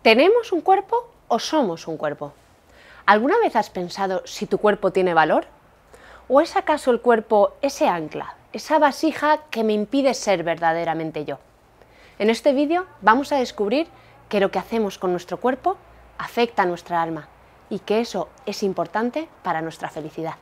¿Tenemos un cuerpo o somos un cuerpo? ¿Alguna vez has pensado si tu cuerpo tiene valor? ¿O es acaso el cuerpo ese ancla, esa vasija que me impide ser verdaderamente yo? En este vídeo vamos a descubrir que lo que hacemos con nuestro cuerpo afecta a nuestra alma y que eso es importante para nuestra felicidad.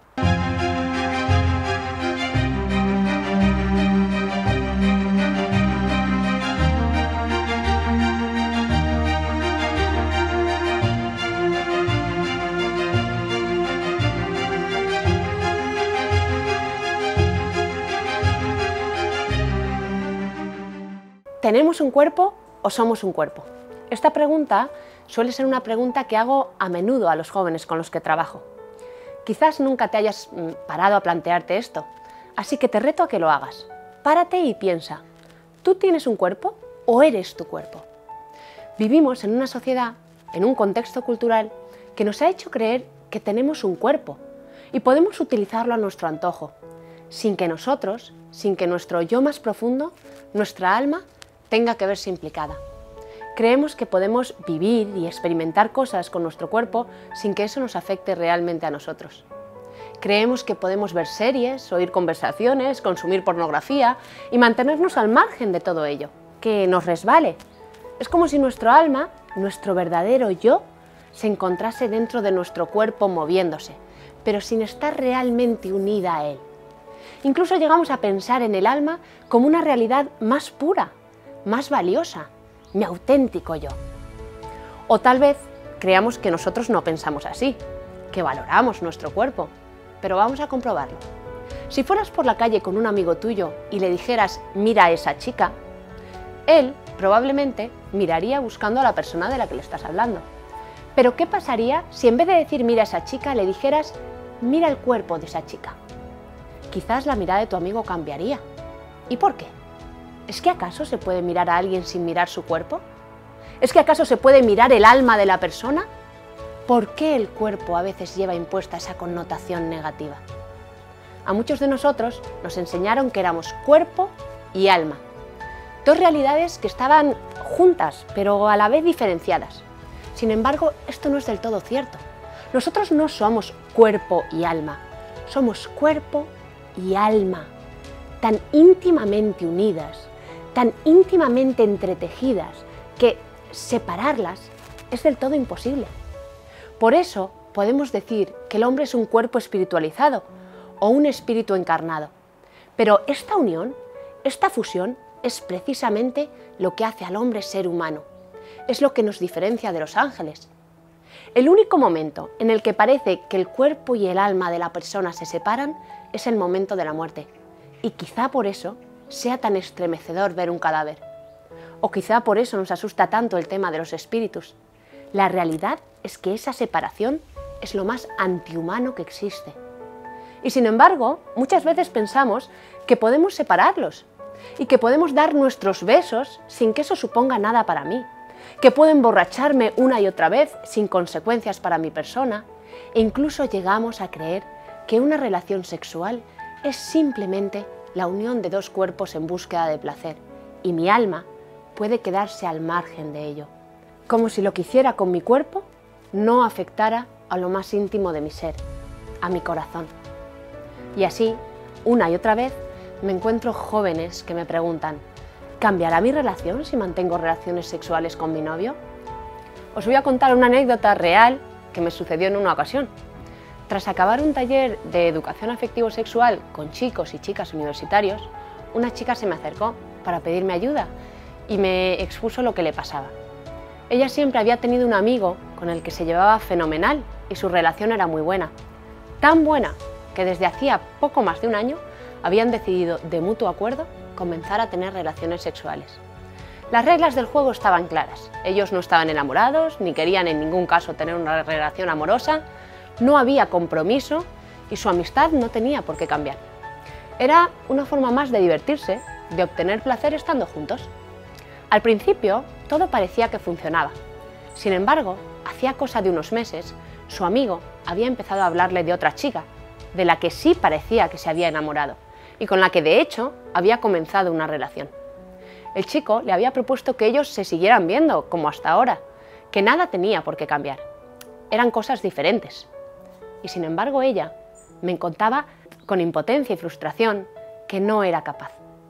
¿Tenemos un cuerpo o somos un cuerpo? Esta pregunta suele ser una pregunta que hago a menudo a los jóvenes con los que trabajo. Quizás nunca te hayas parado a plantearte esto, así que te reto a que lo hagas. Párate y piensa, ¿tú tienes un cuerpo o eres tu cuerpo? Vivimos en una sociedad, en un contexto cultural, que nos ha hecho creer que tenemos un cuerpo y podemos utilizarlo a nuestro antojo, sin que nosotros, sin que nuestro yo más profundo, nuestra alma, tenga que verse implicada. Creemos que podemos vivir y experimentar cosas con nuestro cuerpo sin que eso nos afecte realmente a nosotros. Creemos que podemos ver series, oír conversaciones, consumir pornografía y mantenernos al margen de todo ello, que nos resbale. Es como si nuestro alma, nuestro verdadero yo, se encontrase dentro de nuestro cuerpo moviéndose, pero sin estar realmente unida a él. Incluso llegamos a pensar en el alma como una realidad más pura, más valiosa, mi auténtico yo. O tal vez creamos que nosotros no pensamos así, que valoramos nuestro cuerpo, pero vamos a comprobarlo. Si fueras por la calle con un amigo tuyo y le dijeras mira a esa chica, él probablemente miraría buscando a la persona de la que le estás hablando. Pero ¿qué pasaría si en vez de decir mira a esa chica le dijeras mira el cuerpo de esa chica? Quizás la mirada de tu amigo cambiaría. ¿Y por qué? ¿Es que acaso se puede mirar a alguien sin mirar su cuerpo? ¿Es que acaso se puede mirar el alma de la persona? ¿Por qué el cuerpo a veces lleva impuesta esa connotación negativa? A muchos de nosotros nos enseñaron que éramos cuerpo y alma. Dos realidades que estaban juntas, pero a la vez diferenciadas. Sin embargo, esto no es del todo cierto. Nosotros no somos cuerpo y alma, somos cuerpo y alma, tan íntimamente unidas, tan íntimamente entretejidas, que separarlas es del todo imposible. Por eso podemos decir que el hombre es un cuerpo espiritualizado o un espíritu encarnado. Pero esta unión, esta fusión, es precisamente lo que hace al hombre ser humano. Es lo que nos diferencia de los ángeles. El único momento en el que parece que el cuerpo y el alma de la persona se separan es el momento de la muerte. Y quizá por eso sea tan estremecedor ver un cadáver. O quizá por eso nos asusta tanto el tema de los espíritus. La realidad es que esa separación es lo más antihumano que existe. Y sin embargo, muchas veces pensamos que podemos separarlos y que podemos dar nuestros besos sin que eso suponga nada para mí, que puedo emborracharme una y otra vez sin consecuencias para mi persona, e incluso llegamos a creer que una relación sexual es simplemente la unión de dos cuerpos en búsqueda de placer, y mi alma puede quedarse al margen de ello, como si lo que hiciera con mi cuerpo no afectara a lo más íntimo de mi ser, a mi corazón. Y así, una y otra vez, me encuentro jóvenes que me preguntan, ¿cambiará mi relación si mantengo relaciones sexuales con mi novio? Os voy a contar una anécdota real que me sucedió en una ocasión. Tras acabar un taller de educación afectivo-sexual con chicos y chicas universitarios, una chica se me acercó para pedirme ayuda y me expuso lo que le pasaba. Ella siempre había tenido un amigo con el que se llevaba fenomenal y su relación era muy buena. Tan buena que desde hacía poco más de un año habían decidido de mutuo acuerdo comenzar a tener relaciones sexuales. Las reglas del juego estaban claras. Ellos no estaban enamorados, ni querían en ningún caso tener una relación amorosa. No había compromiso y su amistad no tenía por qué cambiar. Era una forma más de divertirse, de obtener placer estando juntos. Al principio, todo parecía que funcionaba. Sin embargo, hacía cosa de unos meses, su amigo había empezado a hablarle de otra chica, de la que sí parecía que se había enamorado, y con la que de hecho había comenzado una relación. El chico le había propuesto que ellos se siguieran viendo, como hasta ahora, que nada tenía por qué cambiar. Eran cosas diferentes. Y sin embargo ella me contaba con impotencia y frustración que no era capaz.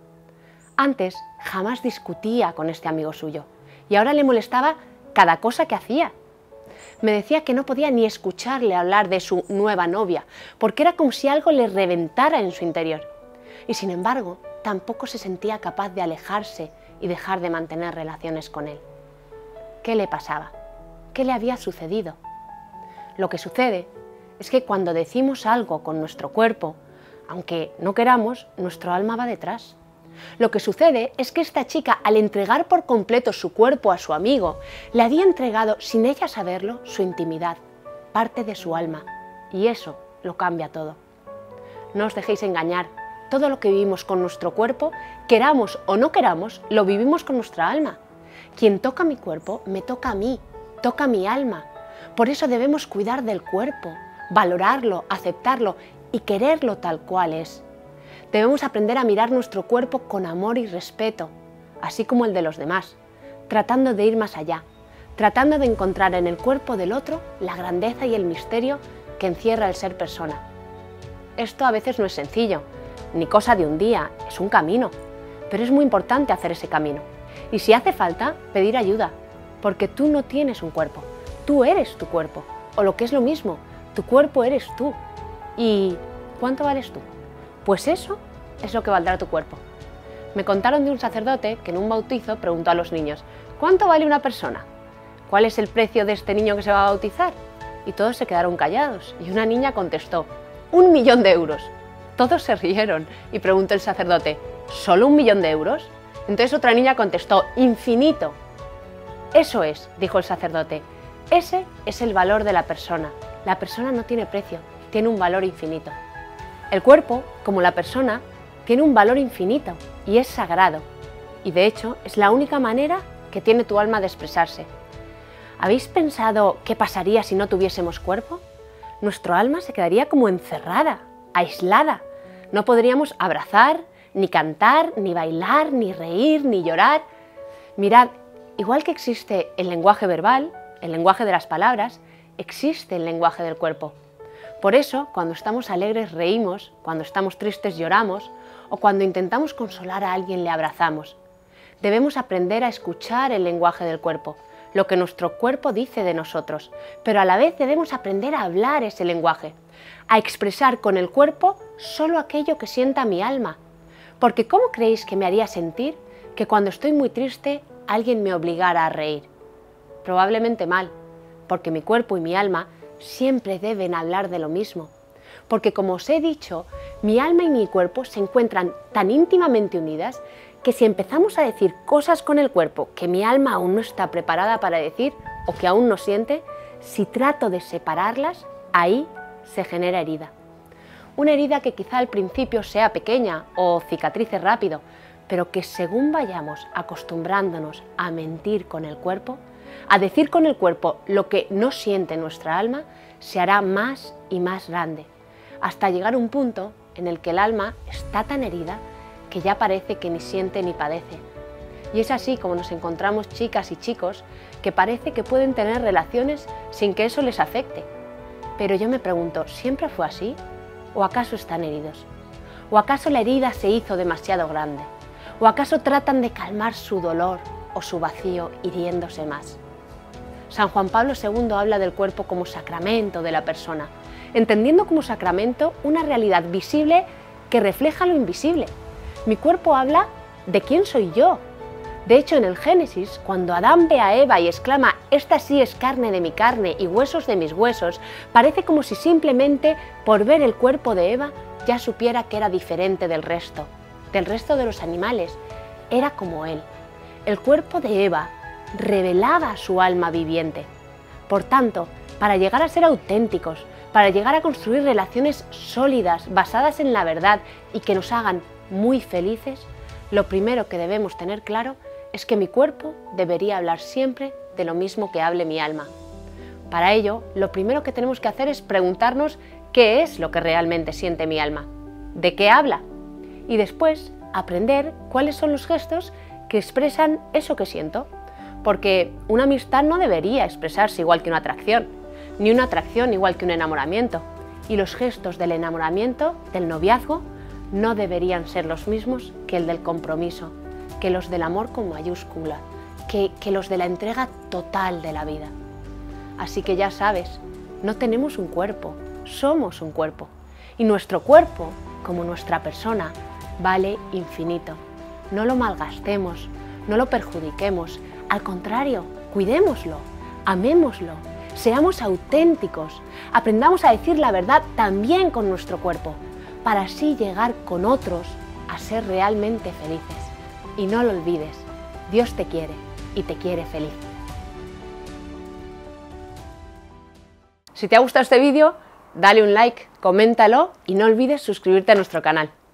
Antes jamás discutía con este amigo suyo y ahora le molestaba cada cosa que hacía. Me decía que no podía ni escucharle hablar de su nueva novia porque era como si algo le reventara en su interior. Y sin embargo tampoco se sentía capaz de alejarse y dejar de mantener relaciones con él. ¿Qué le pasaba? ¿Qué le había sucedido? Lo que sucede es que cuando decimos algo con nuestro cuerpo, aunque no queramos, nuestro alma va detrás. Lo que sucede es que esta chica, al entregar por completo su cuerpo a su amigo, le había entregado, sin ella saberlo, su intimidad, parte de su alma, y eso lo cambia todo. No os dejéis engañar, todo lo que vivimos con nuestro cuerpo, queramos o no queramos, lo vivimos con nuestra alma. Quien toca mi cuerpo, me toca a mí, toca mi alma. Por eso debemos cuidar del cuerpo, valorarlo, aceptarlo y quererlo tal cual es. Debemos aprender a mirar nuestro cuerpo con amor y respeto, así como el de los demás, tratando de ir más allá, tratando de encontrar en el cuerpo del otro la grandeza y el misterio que encierra el ser persona. Esto a veces no es sencillo, ni cosa de un día, es un camino, pero es muy importante hacer ese camino. Y si hace falta, pedir ayuda, porque tú no tienes un cuerpo, tú eres tu cuerpo, o lo que es lo mismo, tu cuerpo eres tú. ¿Y cuánto vales tú? Pues eso es lo que valdrá tu cuerpo. Me contaron de un sacerdote que en un bautizo preguntó a los niños: ¿cuánto vale una persona? ¿Cuál es el precio de este niño que se va a bautizar? Y todos se quedaron callados y una niña contestó: 1 millón de euros. Todos se rieron y preguntó el sacerdote: ¿solo 1 millón de euros? Entonces otra niña contestó: infinito. Eso es, dijo el sacerdote, ese es el valor de la persona. La persona no tiene precio, tiene un valor infinito. El cuerpo, como la persona, tiene un valor infinito y es sagrado. Y de hecho es la única manera que tiene tu alma de expresarse. ¿Habéis pensado qué pasaría si no tuviésemos cuerpo? Nuestro alma se quedaría como encerrada, aislada. No podríamos abrazar, ni cantar, ni bailar, ni reír, ni llorar. Mirad, igual que existe el lenguaje verbal, el lenguaje de las palabras, existe el lenguaje del cuerpo. Por eso, cuando estamos alegres reímos, cuando estamos tristes lloramos, o cuando intentamos consolar a alguien le abrazamos. Debemos aprender a escuchar el lenguaje del cuerpo, lo que nuestro cuerpo dice de nosotros, pero a la vez debemos aprender a hablar ese lenguaje, a expresar con el cuerpo solo aquello que sienta mi alma. Porque ¿cómo creéis que me haría sentir que cuando estoy muy triste alguien me obligara a reír? Probablemente mal, porque mi cuerpo y mi alma siempre deben hablar de lo mismo. Porque como os he dicho, mi alma y mi cuerpo se encuentran tan íntimamente unidas que si empezamos a decir cosas con el cuerpo que mi alma aún no está preparada para decir o que aún no siente, si trato de separarlas, ahí se genera herida. Una herida que quizá al principio sea pequeña o cicatrice rápido, pero que según vayamos acostumbrándonos a mentir con el cuerpo, a decir con el cuerpo lo que no siente nuestra alma, se hará más y más grande, hasta llegar a un punto en el que el alma está tan herida que ya parece que ni siente ni padece. Y es así como nos encontramos chicas y chicos que parece que pueden tener relaciones sin que eso les afecte. Pero yo me pregunto, ¿siempre fue así? ¿O acaso están heridos? ¿O acaso la herida se hizo demasiado grande? ¿O acaso tratan de calmar su dolor o su vacío hiriéndose más? San Juan Pablo II habla del cuerpo como sacramento de la persona, entendiendo como sacramento una realidad visible que refleja lo invisible. Mi cuerpo habla de quién soy yo. De hecho, en el Génesis, cuando Adán ve a Eva y exclama: «Esta sí es carne de mi carne y huesos de mis huesos», parece como si simplemente por ver el cuerpo de Eva ya supiera que era diferente del resto de los animales. Era como él. El cuerpo de Eva revelaba su alma viviente. Por tanto, para llegar a ser auténticos, para llegar a construir relaciones sólidas, basadas en la verdad y que nos hagan muy felices, lo primero que debemos tener claro es que mi cuerpo debería hablar siempre de lo mismo que hable mi alma. Para ello, lo primero que tenemos que hacer es preguntarnos qué es lo que realmente siente mi alma, de qué habla, y después aprender cuáles son los gestos que expresan eso que siento. porque una amistad no debería expresarse igual que una atracción, ni una atracción igual que un enamoramiento, y los gestos del enamoramiento, del noviazgo, no deberían ser los mismos que el del compromiso, que los del amor con mayúscula, que los de la entrega total de la vida. Así que ya sabes, no tenemos un cuerpo, somos un cuerpo, y nuestro cuerpo, como nuestra persona, vale infinito. No lo malgastemos, no lo perjudiquemos, al contrario, cuidémoslo, amémoslo, seamos auténticos, aprendamos a decir la verdad también con nuestro cuerpo, para así llegar con otros a ser realmente felices. Y no lo olvides, Dios te quiere y te quiere feliz. Si te ha gustado este vídeo, dale un like, coméntalo y no olvides suscribirte a nuestro canal.